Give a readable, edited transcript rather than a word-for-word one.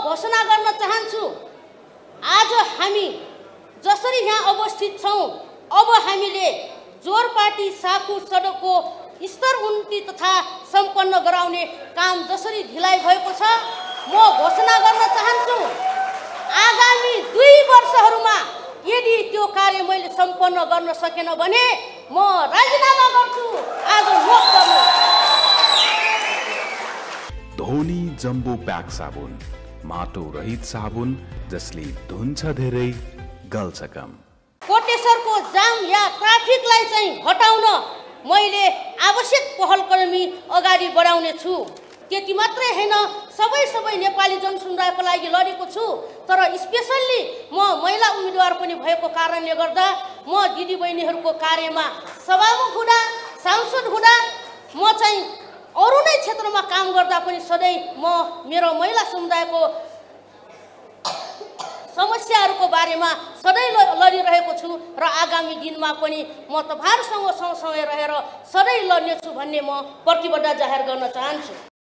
घोषणा गर्न चाहन्छु, आज हामी जसरी यहाँ उपस्थित छौँ, अब हामीले जोरपाटी साखु सडकको स्तर उन्नति तथा सम्पन्न गराउने काम जसरी ढिलाइ भएको छ, म घोषणा गर्न चाहन्छु आगामी 2 वर्षहरूमा यदि त्यो कार्य मैले सम्पन्न गर्न सकेन भने म राजीनामा गर्छु। आज लोक गर्नु धोनी जम्बो प्याक साबुन, माटो रहित साबुन जसले धुन्छ धेरै गल्छ कम। कोटेश्वरको जाम या ट्राफिकलाई चाहिँ हटाउन मैले आवश्यक पहल कदमी अगाडि बढाउने छु। त्यति मात्रै हैन, सबै नेपाली जनसमुदायको लागि लडेको छु। तर स्पेशल्ली म महिला उम्मेदवार पनि भएको कारणले गर्दा म दिदीबहिनीहरूको कार्यमा सभामुख हुँदा, सांसद हुँदा म चाहिँ अरू नै क्षेत्रमा काम गर्दा पनि सधैँ म मेरो महिला समुदायको समस्याहरूको बारेमा सधैँ लडिरहेको छु र आगामी दिनमा पनि म तपाईहरुसँग सँगसँगै रहेर सधैँ लड्नेछु भन्ने म प्रतिबद्धता जाहेर गर्न चाहन्छु।